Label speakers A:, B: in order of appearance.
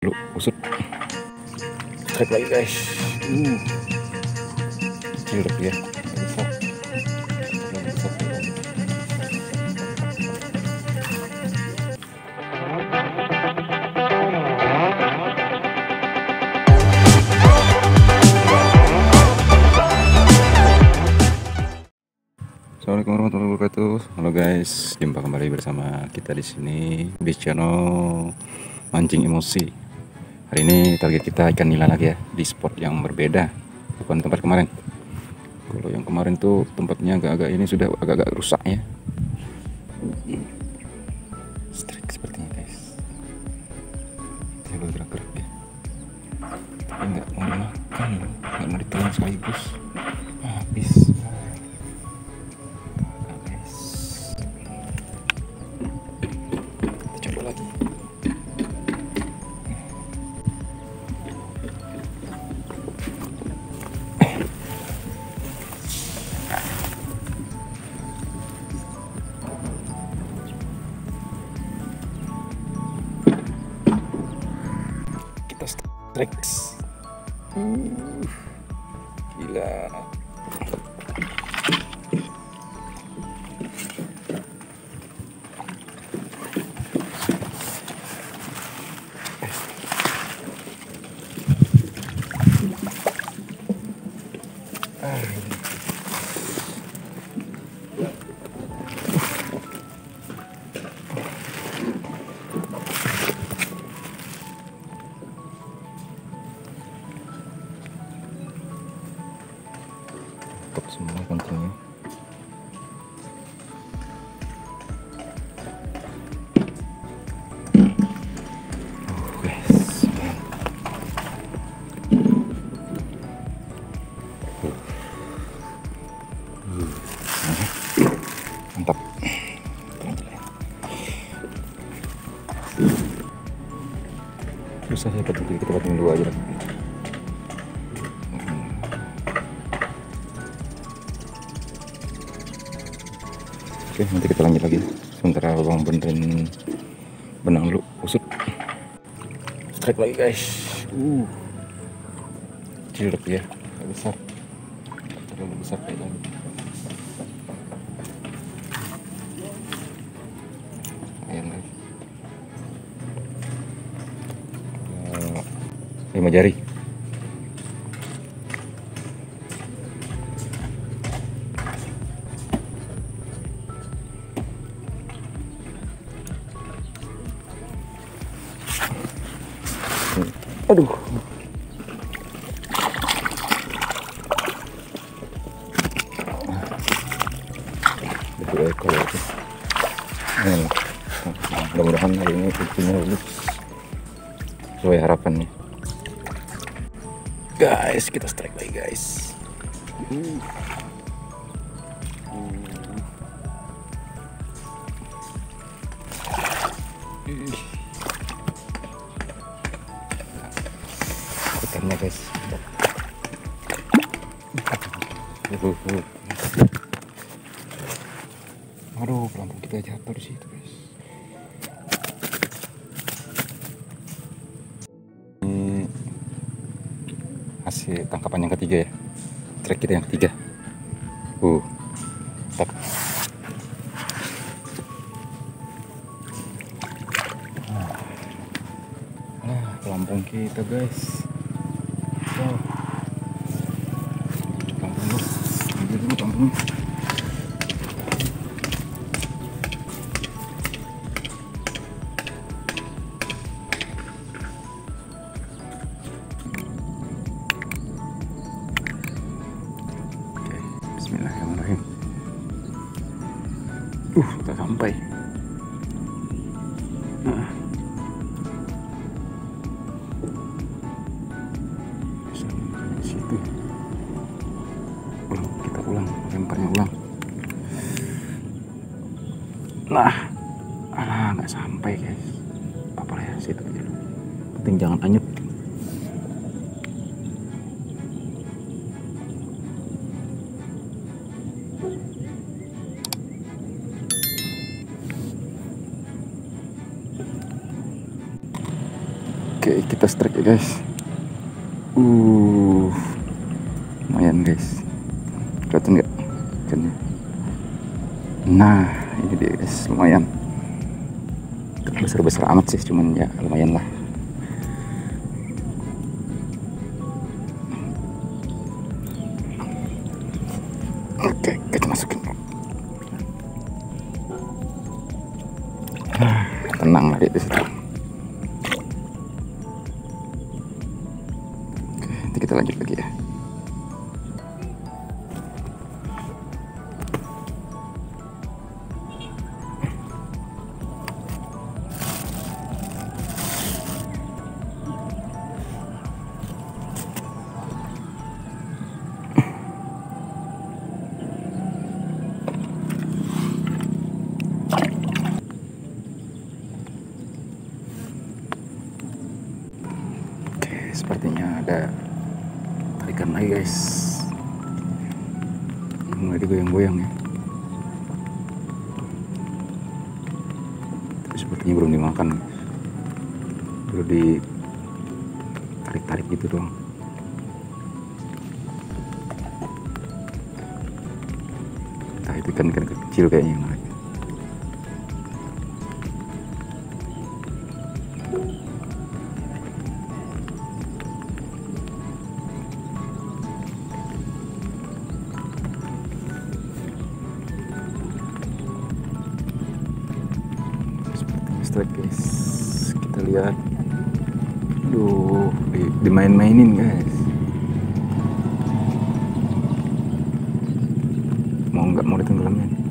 A: Lu usut. Strike lagi guys. Kecil tapi ya. Besar. Assalamualaikum warahmatullahi wabarakatuh. Halo guys, jumpa kembali bersama kita di sini di channel Mancing Emosi. Hari ini target kita ikan nila lagi ya, di spot yang berbeda, bukan tempat kemarin. Kalau yang kemarin tuh tempatnya agak-agak ini sudah agak-agak rusak ya. Strike sepertinya guys. Saya bergerak-gerak ya. Tapi nggak mau makan, nggak mau ditelan sekaligus. Habis. Strike. Gila. Top semua kancingnya. Guys. Mantap. Susah ya, kita pakai dua aja. Oke, nanti kita lanjut lagi. Sementara abang benerin benang dulu, usut. Strike lagi guys. Kecil tapi ya, nggak besar. Terlalu besar kayak tadi. Ayan guys. 5 jari. Aduh. Itu ekor itu. Mudah-mudahan hari ini kucingnya lulus sesuai harapannya. Guys, kita strike lagi guys. Ikannya guys. Aduh, pelampung kita jatuh di situ guys. Ini hasil tangkapan yang ketiga ya. Trek kita yang ketiga. Tak. Nah, pelampung kita guys. Pelampung dulu. Ambil dulu pelampung. Bismillahirrahmanirrahim. Kita sampai. Sampai situ. Kita ulang, lemparnya ulang. Nah, nggak sampai guys. Apa ya, situ aja. Penting jangan anyut. Oke. kita strike ya guys. Lumayan guys, kelihatan nggak ikannya? Nah ini dia guys, lumayan. Besar-besar amat sih, cuman ya lumayan lah. Oke, kita masukin. Tenang lah di situ. Oke, nanti kita lanjut lagi ya. Sepertinya ada tarikan lagi guys, mulai digoyang-goyang ya, tapi sepertinya belum dimakan, baru ditarik-tarik gitu doang. Nah itu ikan kecil kayaknya yang lagi. Strike guys, kita lihat. Aduh, dimain-mainin guys. Mau nggak mau ditenggelamin.